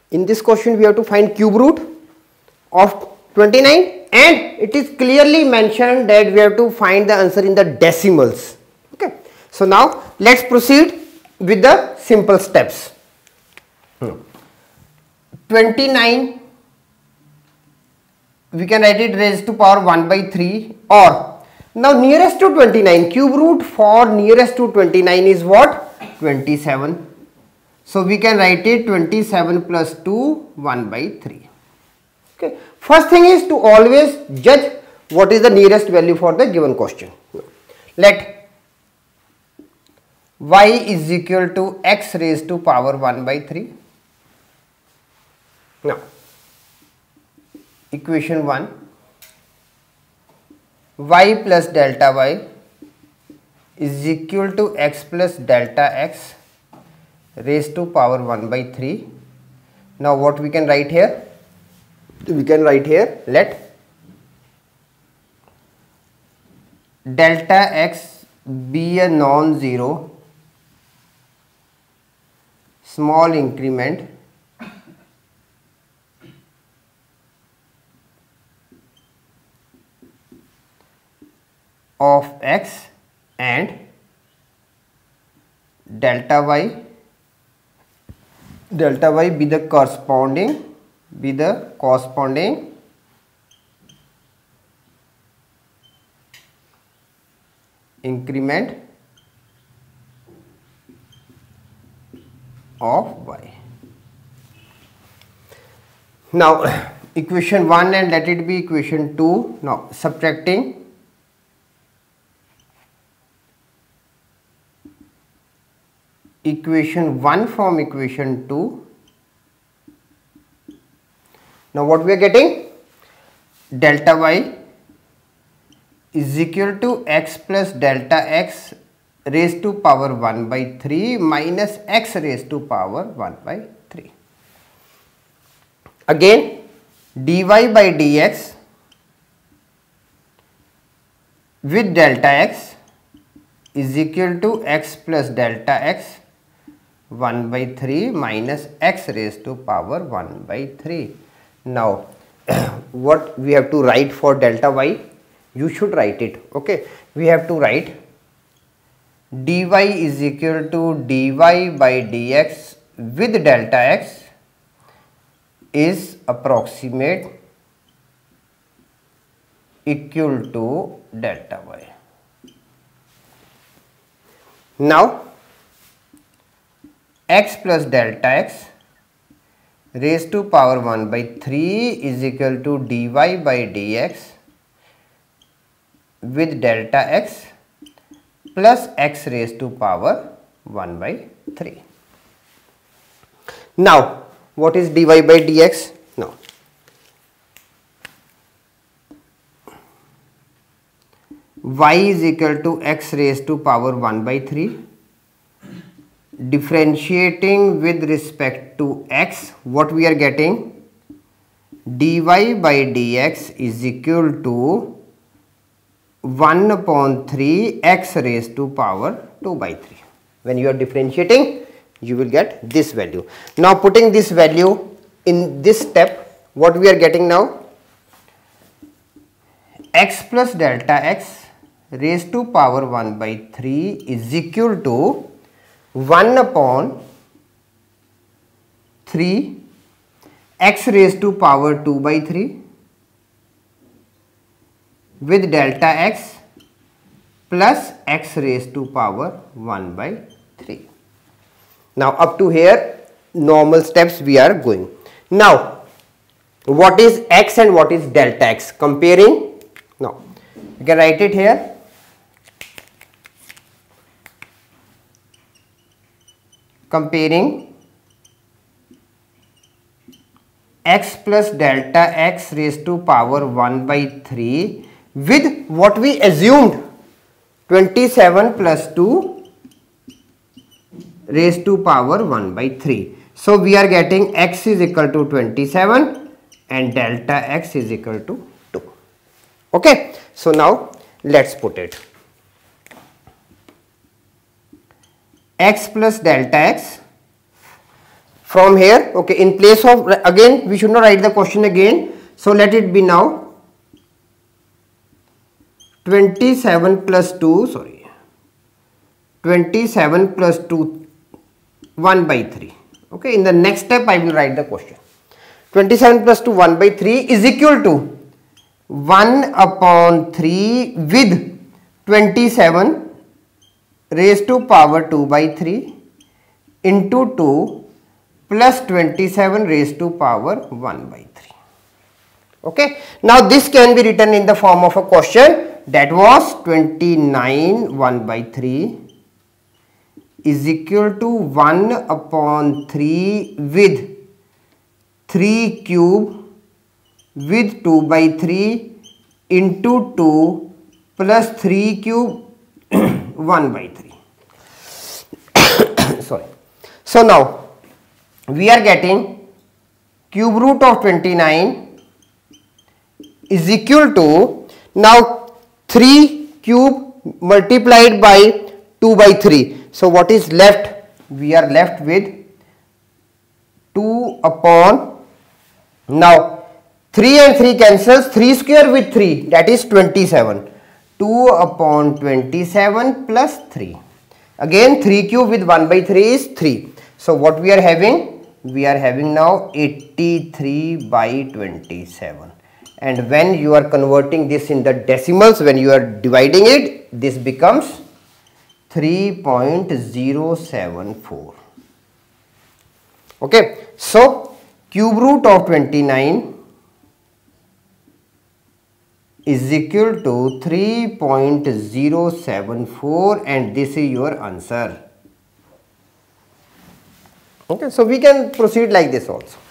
In this question we have to find cube root of 29, and it is clearly mentioned that we have to find the answer in the decimals. Okay. So now let's proceed with the simple steps. 29, we can write it raised to power 1 by 3, or now nearest to 29, cube root for nearest to 29 is what? 27. So we can write it 27 plus 2, 1 by 3. Okay. First thing is to always judge what is the nearest value for the given question. Let y is equal to x raised to power 1 by 3. Now, equation 1, y plus delta y is equal to x plus delta x raised to power 1 by 3. Now what we can write here? We can write here, let delta x be a non-zero small increment of x, and delta y be the corresponding increment of y. Now equation 1 and let it be equation 2. Now subtracting equation 1 from equation 2. Now what we are getting? Delta y is equal to x plus delta x raised to power 1 by 3 minus x raised to power 1 by 3. Again dy by dx with delta x is equal to x plus delta x 1 by 3 minus x raised to power 1 by 3. Now what we have to write for delta y? You should write it. Okay, we have to write dy is equal to dy by dx with delta x is approximate equal to delta y. Now x plus delta x raised to power 1 by 3 is equal to dy by dx with delta x plus x raised to power 1 by 3. Now what is dy by dx? Now y is equal to x raised to power 1 by 3. Differentiating with respect to x, what we are getting? Dy by dx is equal to 1 upon 3 x raised to power 2 by 3. When you are differentiating, you will get this value. Now putting this value in this step, what we are getting now? X plus delta x raised to power 1 by 3 is equal to 1 upon 3 x raised to power 2 by 3 with delta x plus x raised to power 1 by 3. Now up to here normal steps we are going. Now what is x and what is delta x? Comparing. Now you can write it here. Comparing x plus delta x raised to power 1 by 3 with what we assumed 27 plus 2 raised to power 1 by 3. So we are getting x is equal to 27 and delta x is equal to 2. Okay. So now let's put it. X plus delta x, from here. Okay, in place of, again we should not write the question again, so let it be now 27 plus 2, sorry, 27 plus 2, 1 by 3. Okay, in the next step I will write the question. 27 plus 2, 1 by 3 is equal to 1 upon 3 with 27 raised to power 2 by 3 into 2 plus 27 raised to power 1 by 3. Okay, now this can be written in the form of a question, that was 29 1 by 3 is equal to 1 upon 3 with 3 cube with 2 by 3 into 2 plus 3 cube 1 by 3. Sorry. So now we are getting cube root of 29 is equal to, now 3 cube multiplied by 2 by 3. So what is left? We are left with 2 upon, now 3 and 3 cancels, 3 square with 3, that is 27. 2 upon 27 plus 3. Again 3 cube with 1 by 3 is 3. So what we are having? We are having now 83 by 27. And when you are converting this in the decimals, when you are dividing it, this becomes 3.074. Okay, so cube root of 29 is equal to 3.074, and this is your answer. Okay, so we can proceed like this also.